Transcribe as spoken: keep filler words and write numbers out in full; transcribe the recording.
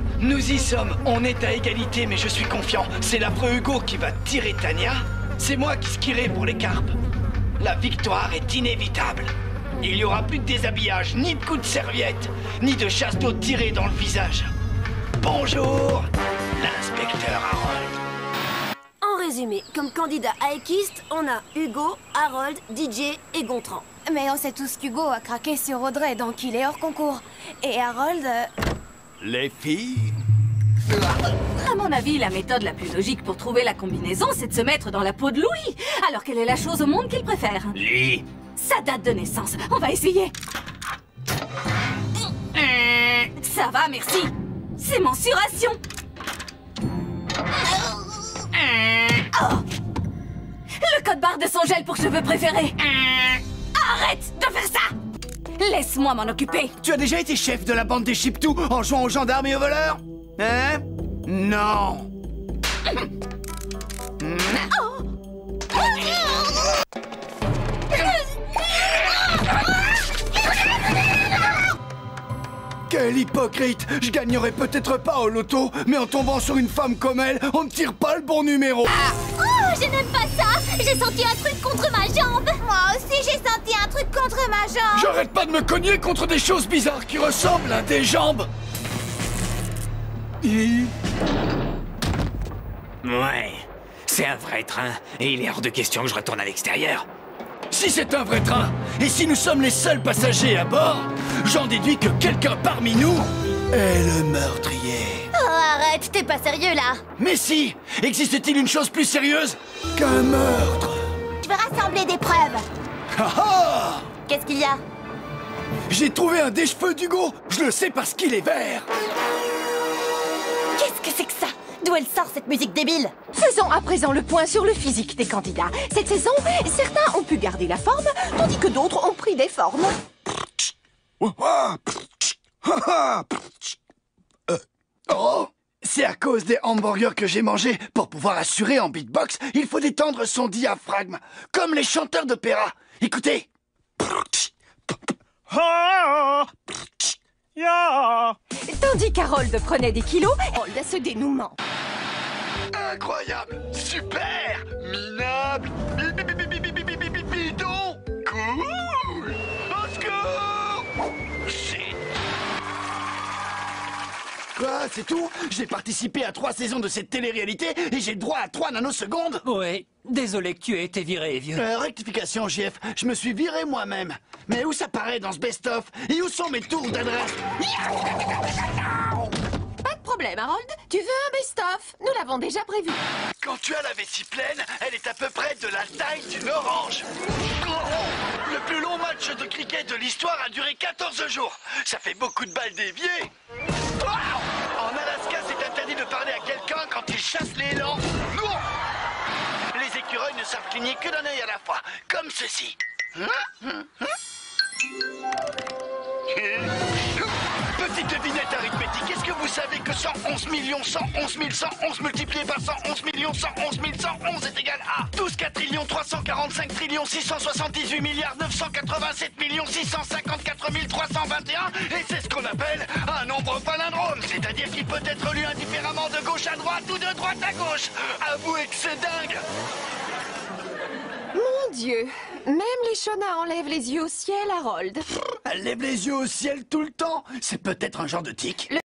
Nous y sommes, on est à égalité, mais je suis confiant. C'est l'affreux Hugo qui va tirer Tania. C'est moi qui skierai pour les carpes. La victoire est inévitable. Il n'y aura plus de déshabillage, ni de coups de serviette, ni de chasse d'eau tirée dans le visage. Bonjour, l'inspecteur Harold. En résumé, comme candidat à équiste, on a Hugo, Harold, D J et Gontran. Mais on sait tous qu'Hugo a craqué sur Audrey, donc il est hors concours. Et Harold... Euh... Les filles? À mon avis, la méthode la plus logique pour trouver la combinaison, c'est de se mettre dans la peau de Louis. Alors quelle est la chose au monde qu'il préfère? Lee. Sa date de naissance. On va essayer. Ça va, merci. C'est mensuration. Oh. Le code barre de son gel pour cheveux préféré. Arrête de faire ça. Laisse-moi m'en occuper. Tu as déjà été chef de la bande des Chiptous en jouant aux gendarmes et aux voleurs? Hein? Non. Oh. Quel hypocrite! Je gagnerais peut-être pas au loto, mais en tombant sur une femme comme elle, on ne tire pas le bon numéro. Ah. Oh, je n'aime pas ça. J'ai senti un truc contre ma jambe. Moi aussi, j'ai senti un truc contre ma jambe. J'arrête pas de me cogner contre des choses bizarres qui ressemblent à des jambes. Et... Ouais, c'est un vrai train, et il est hors de question que je retourne à l'extérieur. Si c'est un vrai train, et si nous sommes les seuls passagers à bord, j'en déduis que quelqu'un parmi nous est le meurtrier. Oh, arrête, t'es pas sérieux là. Mais si! Existe-t-il une chose plus sérieuse qu'un meurtre? Je veux rassembler des preuves. Ah ah! Qu'est-ce qu'il y a? J'ai trouvé un des cheveux d'Hugo. Je le sais parce qu'il est vert. Qu'est-ce que c'est que ça? D'où elle sort cette musique débile? Faisons à présent le point sur le physique des candidats. Cette saison, certains ont pu garder la forme, tandis que d'autres ont pris des formes. Euh, oh! C'est à cause des hamburgers que j'ai mangés. Pour pouvoir assurer en beatbox, il faut détendre son diaphragme, comme les chanteurs d'opéra. Écoutez. Tandis qu'Harold prenait des kilos, Harold a ce dénouement. Incroyable, super, minable, bidon, cool, au secours. Shit. Quoi, c'est tout? J'ai participé à trois saisons de cette télé-réalité et j'ai le droit à trois nanosecondes? Ouais, désolé que tu aies été viré, vieux. Euh, rectification, J F, je me suis viré moi-même. Mais où ça paraît dans ce best-of? Et où sont mes tours d'adresse? Pas de problème, Harold. Tu veux un best-of? Nous l'avons déjà prévu. Quand tu as la vessie pleine, elle est à peu près de la taille d'une orange. Le plus long match de cricket de l'histoire a duré quatorze jours. Ça fait beaucoup de balles déviées. En Alaska, c'est interdit de parler à quelqu'un quand il chasse l'élan. Les écureuils ne savent cligner que d'un œil à la fois, comme ceci. Petite devinette arithmétique, est-ce que vous savez que cent onze millions cent onze mille cent onze multiplié par cent onze millions cent onze mille cent onze est égal à douze quadrillions trois cent quarante-cinq trillions six cent soixante-dix-huit milliards neuf cent quatre-vingt-sept millions six cent cinquante-quatre mille trois cent vingt et un et c'est ce qu'on appelle un nombre palindrome, c'est-à-dire qu'il peut être lu indifféremment de gauche à droite ou de droite à gauche. Avouez que c'est dingue. Mon Dieu, même les chenards enlèvent les yeux au ciel, Harold. Elle lève les yeux au ciel tout le temps. C'est peut-être un genre de tic.